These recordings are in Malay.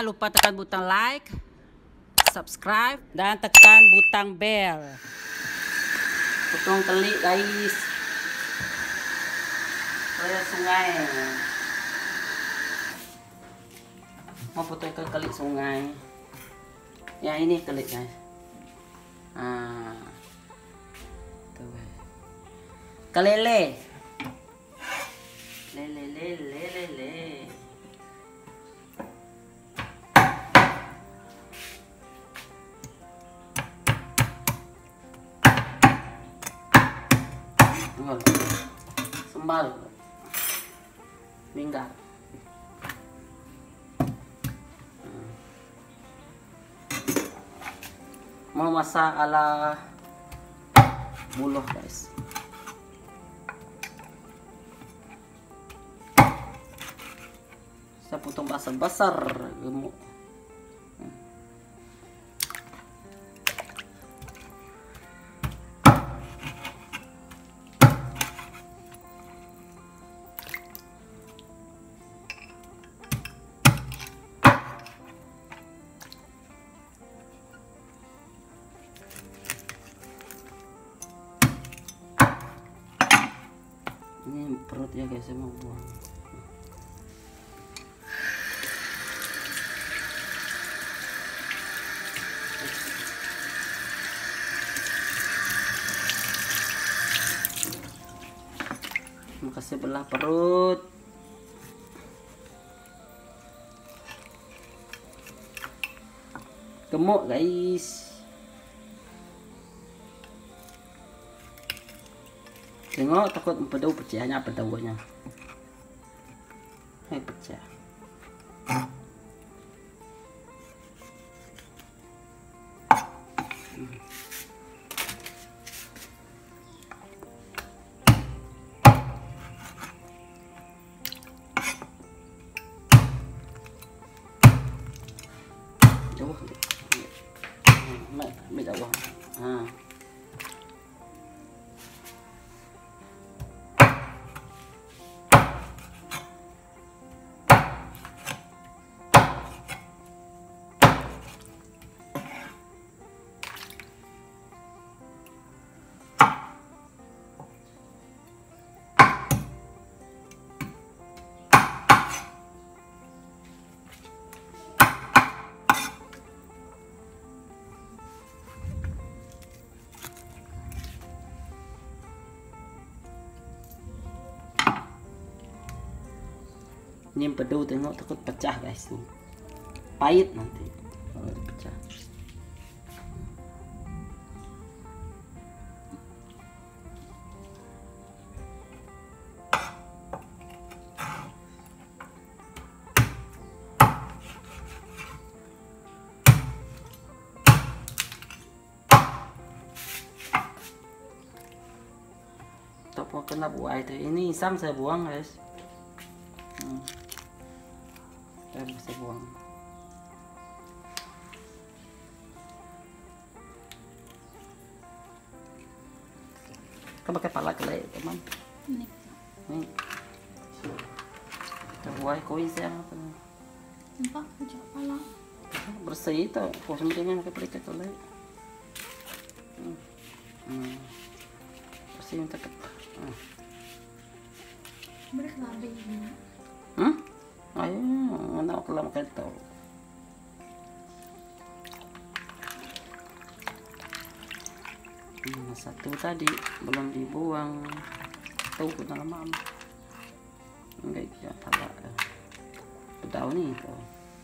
Jangan lupa tekan butang like, subscribe, dan tekan butang bell. Potong telik guys. Kayak sungai. Mau potong ikan telik sungai. Ya ini telik guys. Tuh. Kalele. Lele. Sembal. Minggar. Mau masak ala buluh guys. Saya potong besar-besar gemuk. Ini perut ya guys, saya mau buang. Makasih belah perut. Gemuk guys. Tengok takut empedau pecahnya pedaunya. Pecah. Jauh. Ambil jauh. Ini empedu tengok takut pecah guys nih. Pahit nanti kalau pecah. Tak mau kena buah itu. Ini isam saya buang guys. Saya bisa buang. Kita pakai pala kelai teman. Nih. Kita buai koi saya apa? Nampak kerja pala. Bersih itu. Kau sebenarnya pakai pelikat kelai. Bersih untuk Berat labing ini. Ayo, anak kelam keto. Satu tadi belum dibuang. Tahu ke dalam mam. Enggak ya pala. Pedau nih tuh.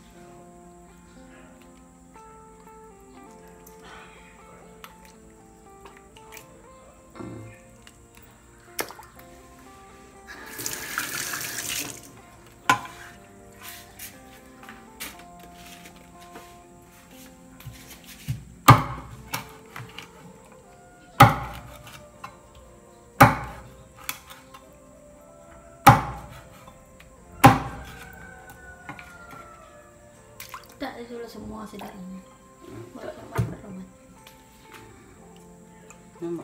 Tak ada semua sedap ini. Buat romat. Nampak?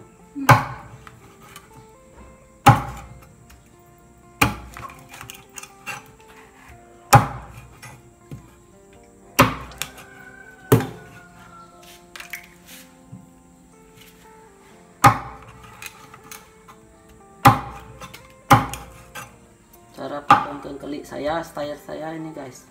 Cara potong kengkeli saya, style saya ini guys.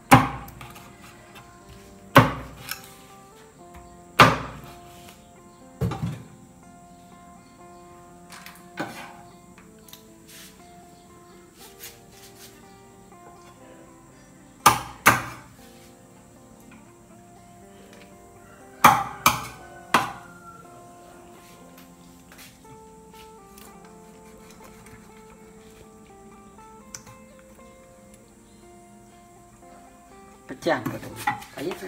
Pecah betul. Kayak itu.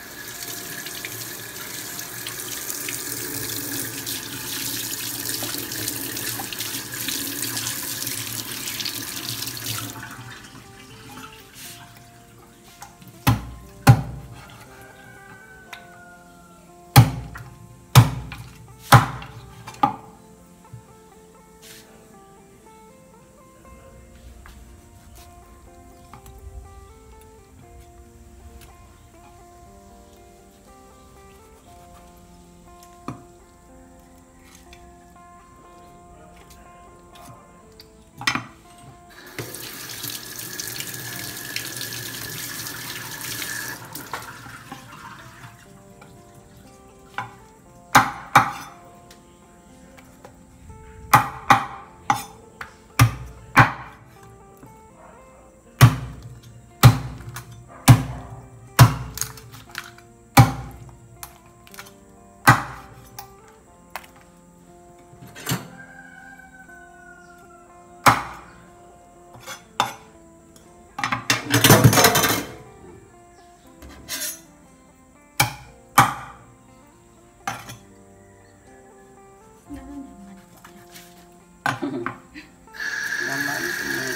Nyaman semua.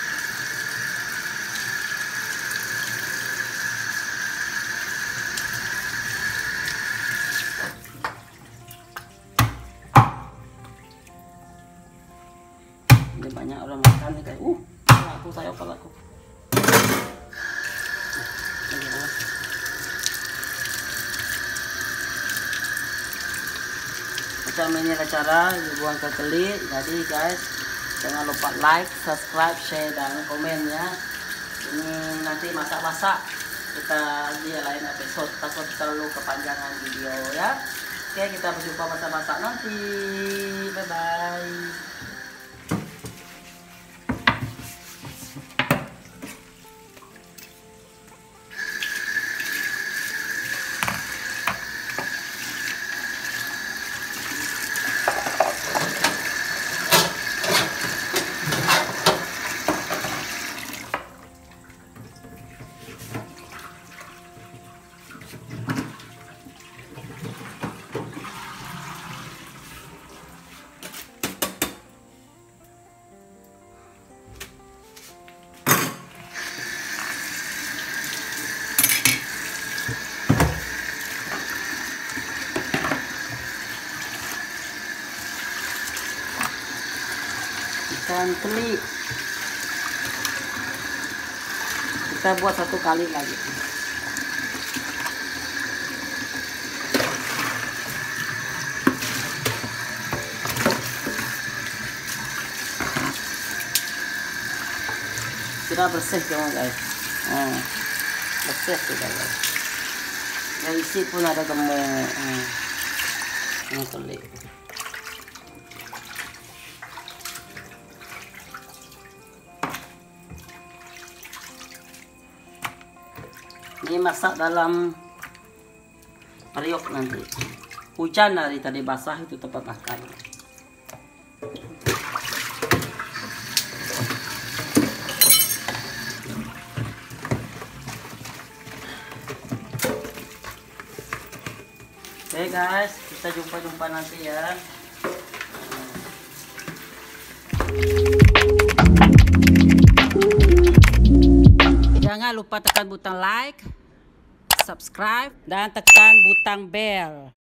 Ini banyak orang makan nih kayak palaku saya palaku. Macam inilah cara dibuang kengkeli. Jadi guys, jangan lupa like, subscribe, share, dan komen ya. Ini nanti masak-masak kita di lain episode, takut terlalu kepanjangan video ya. Oke, kita berjumpa masak-masak nanti. Bye bye. Ikan keli kita buat satu kali lagi. Sudah bersih semua guys. Bersih sudah guys. Yang isi pun ada gemuk. Ini keli. Ini masak dalam periuk nanti. Hujan hari tadi basah itu tempat makan. Oke guys, kita jumpa nanti ya. Jangan lupa tekan butang like, subscribe, dan tekan butang bell.